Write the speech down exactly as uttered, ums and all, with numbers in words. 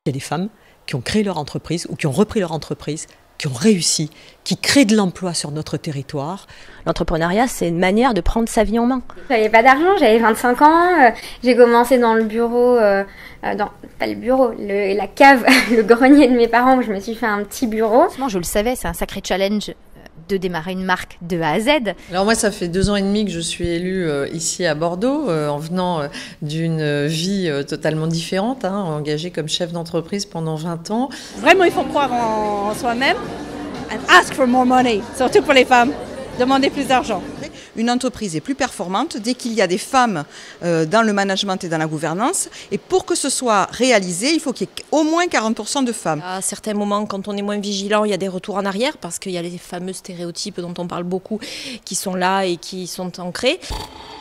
Il y a des femmes qui ont créé leur entreprise ou qui ont repris leur entreprise, qui ont réussi, qui créent de l'emploi sur notre territoire. L'entrepreneuriat, c'est une manière de prendre sa vie en main. J'avais pas d'argent, j'avais vingt-cinq ans, euh, j'ai commencé dans le bureau, euh, euh, dans, pas le bureau, le, la cave, le grenier de mes parents où je me suis fait un petit bureau. Je le savais, c'est un sacré challenge de démarrer une marque de A à Z. Alors moi, ça fait deux ans et demi que je suis élue euh, ici à Bordeaux, euh, en venant euh, d'une vie euh, totalement différente, hein, engagée comme chef d'entreprise pendant vingt ans. Vraiment, il faut croire en, en soi-même and ask for more money, surtout pour les femmes. Demander plus d'argent. Une entreprise est plus performante dès qu'il y a des femmes euh, dans le management et dans la gouvernance. Et pour que ce soit réalisé, il faut qu'il y ait au moins quarante pour cent de femmes. À certains moments, quand on est moins vigilant, il y a des retours en arrière parce qu'il y a les fameux stéréotypes dont on parle beaucoup qui sont là et qui sont ancrés.